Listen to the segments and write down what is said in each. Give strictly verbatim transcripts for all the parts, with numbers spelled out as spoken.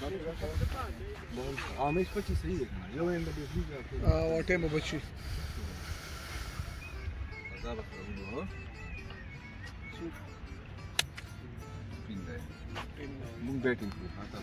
اه مش بتشي صحيح لو وين بدي فيك اه وقتين ما بتشي هذا بس اهو شوف فين ده مو بیٹنگ کو کھاتا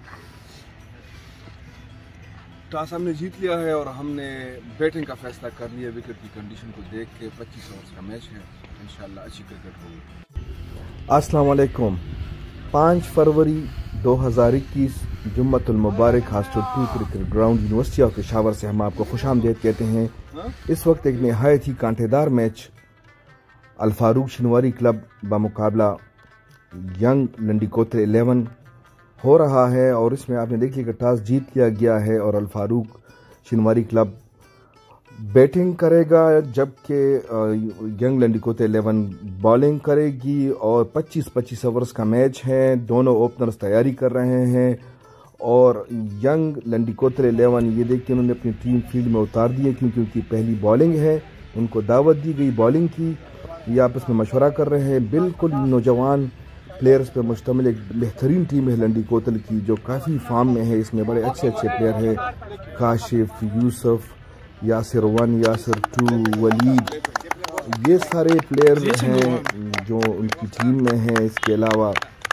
ٹاس ہم نے جیت لیا ہے اور ہم نے بیٹنگ کا فیصلہ کر لیا. وکٹ کی کنڈیشن کو دیکھ کے پچیس اوورز کا میچ ہے, انشاءاللہ اچھی کرکٹ ہوگی. السلام علیکم. پانچ فروری دو ہزار اکیس جمعۃ المبارک hostel two cricket ground university of Peshawar سے ہم آپ کو خوش آمدید کہتے ہیں. اس وقت ایک نہایت ہی کانٹے دار میچ الفاروق شنواری کلب بمقابلہ ینگ لنڈی کوتل الیون ہو رہا ہے, اور اس میں آپ نے دیکھ لیا کہ ٹاس جیت لیا گیا ہے اور الفاروق شنواری کلب بیٹنگ کرے گا جبکہ young Landi Kotal eleven bowling کرے گی. اور پچیس پچیس اوورز کا میچ ہے, دونوں اوپنرز تیاری کر رہے ہیں. اور ینگ لنڈی کوتل الیون یہ دیکھ کے انہوں نے اپنی ٹیم فیلڈ میں اتار دی ہے کیونکہ ان کی پہلی بالنگ ہے, ان کو دعوت دی گئی بالنگ کی. یہ آپس میں مشورہ کر رہے ہیں. بالکل نوجوان پلیئرز پہ مشتمل ایک بہترین ٹیم ہے لنڈی کوتل کی جو کافی فارم میں ہے. اس میں بڑے اچھے اچھے پلیئر ہیں, کاشف, یوسف, یاسر ون, یاسر ٹو, ولید, یہ سارے پلیئرز ہیں جو ان کی ٹیم میں ہیں. اس کے علاوہ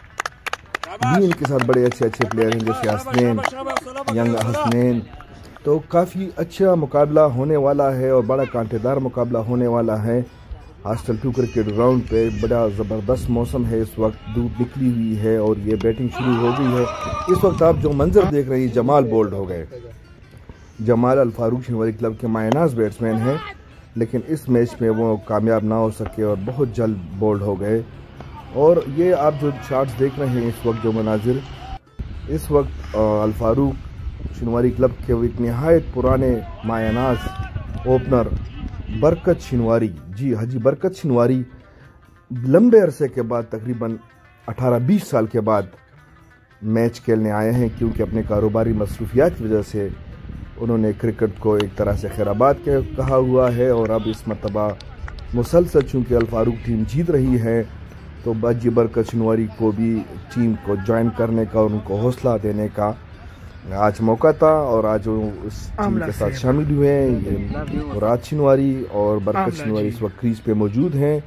بھی ان کے ساتھ بڑے اچھے اچھے پلیئر ہیں جیسے حسنین, ینگ حسنین. تو کافی اچھا مقابلہ ہونے والا ہے اور بڑا کانٹے دار مقابلہ ہونے والا ہے. ہاسٹل ٹو کرکٹ گراؤنڈ پہ بڑا زبردست موسم ہے, اس وقت دھوپ نکلی ہوئی ہے اور یہ بیٹنگ شروع ہو گئی ہے. اس وقت آپ جو منظر دیکھ رہے ہیں جمال بولڈ ہو گئے. جمال الفاروق شنواری کلب کے مایہ ناز بیٹسمین ہیں, لیکن اس میچ میں وہ کامیاب نہ ہو سکے اور بہت جلد بولڈ ہو گئے. اور یہ آپ جو شاٹس دیکھ رہے ہیں اس وقت جو مناظر, اس وقت الفاروق شنواری کلب کے ایک نہایت پرانے مایہ ناز اوپنر برکت شنواری, جی ہاں جی برکت شنواری لمبے عرصے کے بعد تقریباً اٹھارہ بیس سال کے بعد میچ کھیلنے آئے ہیں, کیونکہ اپنے کاروباری مصروفیات کی وجہ سے انہوں نے کرکٹ کو ایک طرح سے خیر آباد کے کہا ہوا ہے. اور اب اس مرتبہ مسلسل چونکہ الفاروق ٹیم جیت رہی ہے تو باجی برکت شنواری کو بھی ٹیم کو جوائن کرنے کا اور ان کو حوصلہ دینے کا آج موقع تھا, اور آج وہ اس ٹیم کے ساتھ شامل ہوئے ہیں. مراد شنواری اور برکت شنواری اس وقت کریز پہ موجود ہیں,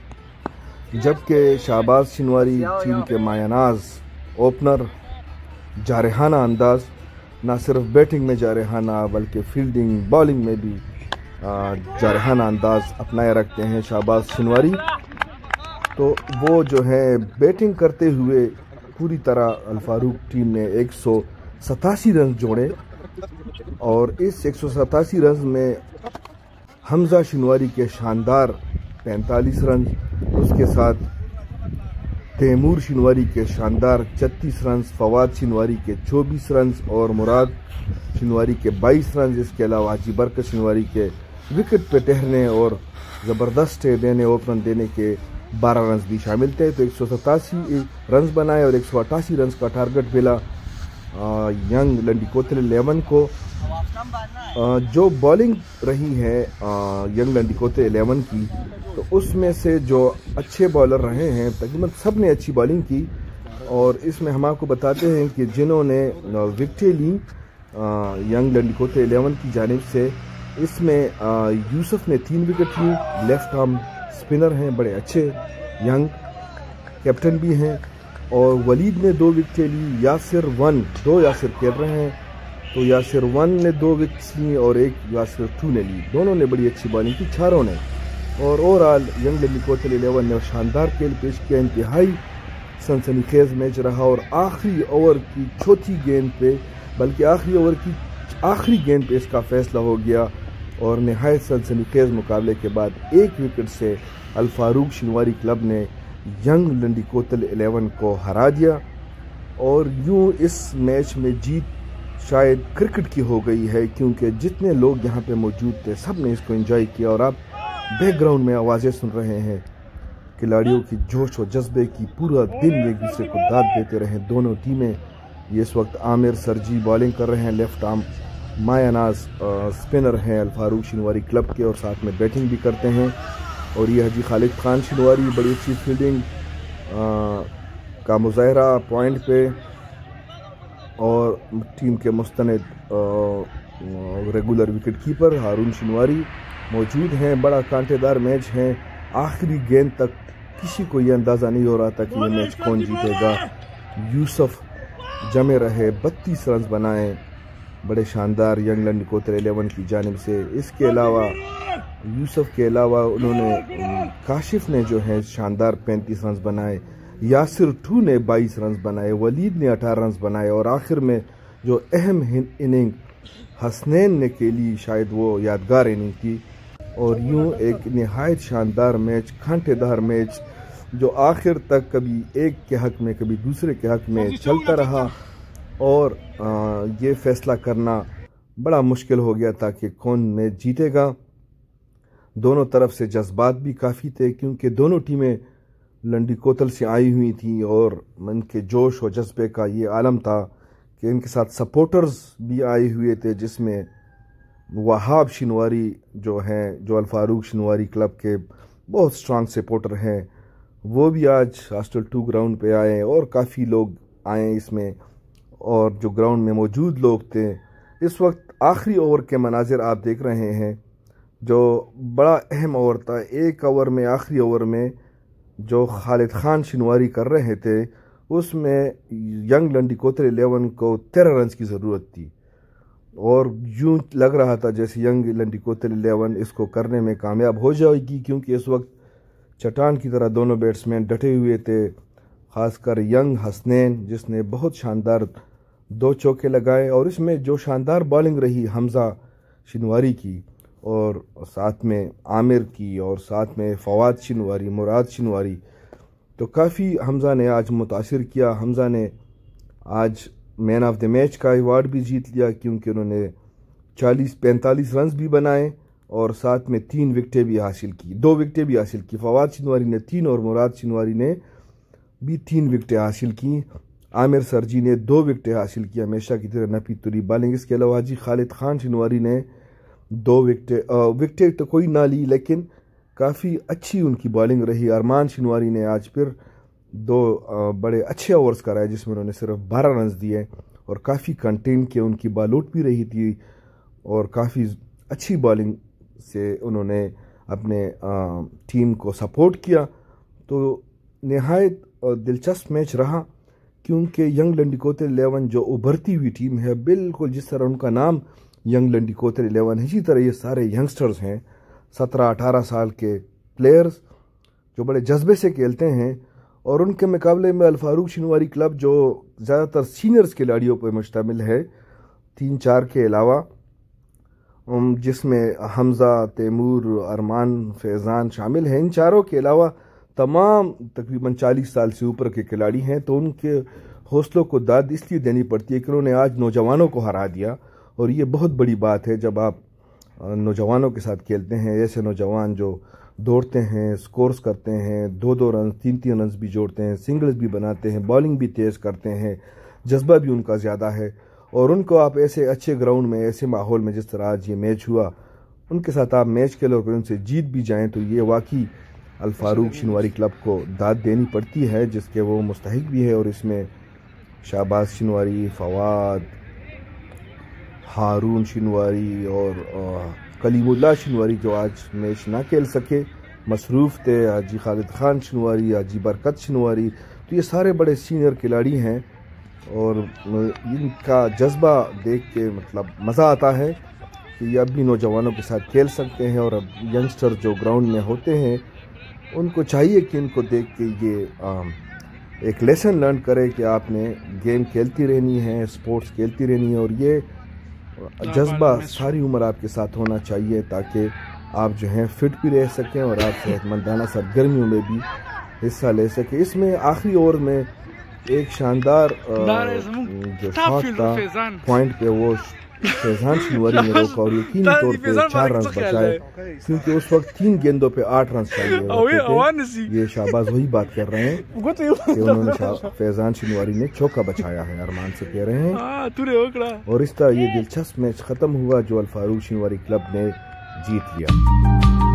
جبکہ شہباز شنواری ٹیم کے مایہ ناز اوپنر جارحانہ انداز, نہ صرف بیٹنگ میں جارحانہ بلکہ فیلڈنگ بالنگ میں بھی جارحانہ انداز اپنائے رکھتے ہیں شہباز شنواری. تو وہ جو ہے بیٹنگ کرتے ہوئے پوری طرح الفاروق ٹیم نے ایک سو ستاسی رنز جوڑے, اور اس ایک سو ستاسی رنز میں حمزہ شنواری کے شاندار پینتالیس رنز, اس کے ساتھ تیمور شنواری کے شاندار چھتیس رنز, فواد شنواری کے چوبیس رنز اور مراد شنواری کے بائیس رنز. اس کے علاوہ حاجی برکت شنواری کے وکٹ پہ ٹہرنے اور زبردست دینے اوپن دینے کے بارہ رنز بھی شامل تھے. تو ایک سو ستاسی رنز بنائے اور ایک سو اٹھاسی رنز کا ٹارگٹ ملا ینگ لنڈی کوتل الیون کو. جو بالنگ رہی ہے ینگ لنڈی کوتل الیون کی, تو اس میں سے جو اچھے بالر رہے ہیں تقریباً سب نے اچھی بالنگ کی. اور اس میں ہم آپ کو بتاتے ہیں کہ جنہوں نے وکٹیں لی ینگ لنڈی کوتل الیون کی جانب سے, اس میں یوسف نے تین وکٹ لی, لیفٹ آرم اسپنر ہیں بڑے اچھے, ینگ کیپٹن بھی ہیں. اور ولید نے دو وکٹیں لی, یاسر ون, دو یاسر کھیل رہے ہیں تو یاسر ون نے دو وکٹس لی اور ایک یاسر ٹو نے لی. دونوں نے بڑی اچھی بالنگ کی چاروں نے. اور overall young Landi Kotal eleven نے شاندار کھیل پیش کیا, انتہائی سنسنی خیز میچ رہا. اور آخری اوور کی چوتھی گیند پہ بلکہ آخری اوور کی آخری گیند پہ اس کا فیصلہ ہو گیا, اور نہایت سنسنی خیز مقابلے کے بعد ایک وکٹ سے الفاروق شنواری کلب نے ینگ لنڈی کوتل الیون کو ہرا دیا. اور یوں اس میچ میں جیت شاید کرکٹ کی ہو گئی ہے, کیونکہ جتنے لوگ یہاں پہ موجود تھے سب نے اس کو انجوائے کیا. اور آپ بیک گراؤنڈ میں آوازیں سن رہے ہیں کھلاڑیوں کی جوش و جذبے کی, پورا دن ایک دوسرے کو داد دیتے رہے دونوں ٹیمیں. یہ اس وقت عامر سرجی بالنگ کر رہے ہیں, لیفٹ آرم مایہ ناز اسپنر ہیں الفاروق شنواری کلب کے اور ساتھ میں بیٹنگ بھی کرتے ہیں. اور یہ حاجی خالد خان شنواری بڑی اچھی فیلڈنگ کا مظاہرہ پوائنٹ پہ اور ٹیم کے مستند regular wicket keeper Haroon Shinwari موجود ہیں. بڑا کانٹے دار میچ ہے. آخری گیند تک کسی کو یہ اندازہ نہیں ہو رہا تھا کہ یہ میچ کون جیتے گا. یوسف جمے رہے, بتیس رنز بنائے, بڑے شاندار ینگ لنڈی کوتر الیون کی جانب سے. اس کے علاوہ یوسف کے علاوہ انہوں نے کاشف نے جو ہے شاندار پینتیس رنز بنائے, یاسر ٹو نے بائیس رنز بنائے, ولید نے اٹھارہ رنز بنائے, اور آخر میں جو اہم اننگ حسنین نے کے لیے شاید وہ یادگار اننگ تھی. اور یوں ایک نہایت شاندار میچ, کھانٹے دار میچ جو آخر تک کبھی ایک کے حق میں کبھی دوسرے کے حق میں چلتا رہا, اور یہ فیصلہ کرنا بڑا مشکل ہو گیا تھا کہ کون میچ جیتے گا. دونوں طرف سے جذبات بھی کافی تھے کیونکہ دونوں ٹیمیں لنڈی کوتل سے آئی ہوئی تھیں, اور ان کے جوش و جذبے کا یہ عالم تھا کہ ان کے ساتھ سپورٹرز بھی آئے ہوئے تھے, جس میں وہاب شنواری جو ہیں جو الفاروق شنواری کلب کے بہت سٹرانگ سپورٹر ہیں, وہ بھی آج ہاسٹل ٹو گراؤنڈ پہ آئے, اور کافی لوگ آئے اس میں, اور جو گراؤنڈ میں موجود لوگ تھے. اس وقت آخری اوور کے مناظر آپ دیکھ رہے ہیں جو بڑا اہم اوور تھا. ایک اوور میں آخری اوور میں جو خالد خان شنواری کر رہے تھے اس میں ینگ لنڈی کوتر الیون کو تیرہ رنز کی ضرورت تھی, اور یوں لگ رہا تھا جیسے ینگ لنڈی کوتر الیون اس کو کرنے میں کامیاب ہو جائے گی, کیونکہ اس وقت چٹان کی طرح دونوں بیٹسمین ڈٹے ہوئے تھے, خاص کر ینگ حسنین جس نے بہت شاندار دو چوکے لگائے, اور اس میں جو شاندار بالنگ رہی حمزہ شنواری کی, اور ساتھ میں عامر کی, اور ساتھ میں فواد شنواری, مراد شنواری. تو کافی حمزہ نے آج متاثر کیا. حمزہ نے آج مین آف دی میچ کا ایوارڈ بھی جیت لیا کیونکہ انہوں نے چالیس پینتالیس رنز بھی بنائے, اور ساتھ میں تین وکٹیں بھی حاصل کی, دو وکٹیں بھی حاصل کی. فواد شنواری نے تین اور مراد شنواری نے بھی تین وکٹیں حاصل کی. عامر سرجی نے دو وکٹیں حاصل کی, ہمیشہ کی طرح نپی تری بالنگ. اس کے علاوہ حاجی خالد خان شنواری نے دو وکٹیں وکٹیں تو کوئی نہ لی لیکن کافی اچھی ان کی بالنگ رہی. ارمان شنواری نے آج پھر دو بڑے اچھے اوورز کرائے جس میں انہوں نے صرف بارہ رنز دیے, اور کافی کنٹین کے ان کی بال آؤٹ بھی رہی تھی, اور کافی اچھی بالنگ سے انہوں نے اپنے ٹیم کو سپورٹ کیا. تو نہایت دلچسپ میچ رہا کیونکہ ینگ لنڈی کوتر الیون جو ابھرتی ہوئی ٹیم ہے, بالکل جس طرح ان کا نام ینگ لنڈی کوتر الیون ہے اسی طرح یہ سارے ینگسٹرز ہیں, سترہ اٹھارہ سال کے پلیئرز جو بڑے جذبے سے کھیلتے ہیں. اور ان کے مقابلے میں الفاروق شنواری کلب جو زیادہ تر سینئرز کھلاڑیوں پر مشتمل ہے, تین چار کے علاوہ, جس میں حمزہ, تیمور, ارمان, فیضان شامل ہیں. ان چاروں کے علاوہ تمام تقریباً چالیس سال سے اوپر کے کھلاڑی ہیں, تو ان کے حوصلوں کو داد اس لیے دینی پڑتی ہے کہ انہوں نے آج نوجوانوں کو ہرا دیا, اور یہ بہت بڑی بات ہے جب آپ نوجوانوں کے ساتھ کھیلتے ہیں. ایسے نوجوان جو دوڑتے ہیں, سکورز کرتے ہیں, دو دو رنز تین تین رنز بھی جوڑتے ہیں, سنگلز بھی بناتے ہیں, بالنگ بھی تیز کرتے ہیں, جذبہ بھی ان کا زیادہ ہے, اور ان کو آپ ایسے اچھے گراؤنڈ میں, ایسے ماحول میں جس طرح آج یہ میچ ہوا, ان کے ساتھ آپ میچ کھیلو اور ان سے جیت بھی جائیں تو یہ واقعی الفاروق شنواری کلب کو داد دینی پڑتی ہے جس کے وہ مستحق بھی ہے. اور اس میں شہباز شنواری, فواد, ہارون شنواری اور کلیم اللہ شنواری جو آج میچ نہ کھیل سکے, مصروف تھے, حاجی خالد خان شنواری, حاجی برکت شنواری, تو یہ سارے بڑے سینئر کھلاڑی ہیں, اور ان کا جذبہ دیکھ کے مطلب مزہ آتا ہے کہ یہ اب بھی نوجوانوں کے ساتھ کھیل سکتے ہیں. اور اب ینگسٹر جو گراؤنڈ میں ہوتے ہیں ان کو چاہیے کہ ان کو دیکھ کے یہ ایک لیسن لرن کرے کہ آپ نے گیم کھیلتی رہنی ہے, سپورٹس کھیلتی رہنی ہے, اور یہ جذبہ ساری عمر آپ کے ساتھ ہونا چاہیے تاکہ آپ جو ہیں فٹ بھی رہ سکیں اور آپ صحت مندانہ سرگرمیوں میں بھی حصہ لے سکیں. اس میں آخری اوور میں ایک شاندار جو شاٹ تھا پوائنٹ پہ وہ فیضان شنواری نے روکا اور یقینی طور پہ چار رنز بچائے کیونکہ اس وقت تین گیندوں پہ آٹھ رنز چاہیے. یہ شہباز وہی بات کر رہے ہیں کہ انہوں نے فیضان شنواری نے چوکا بچایا ہے, ارمان سے کہہ رہے ہیں. اور اس طرح یہ دلچسپ میچ ختم ہوا جو الفاروق شنواری کلب نے جیت لیا.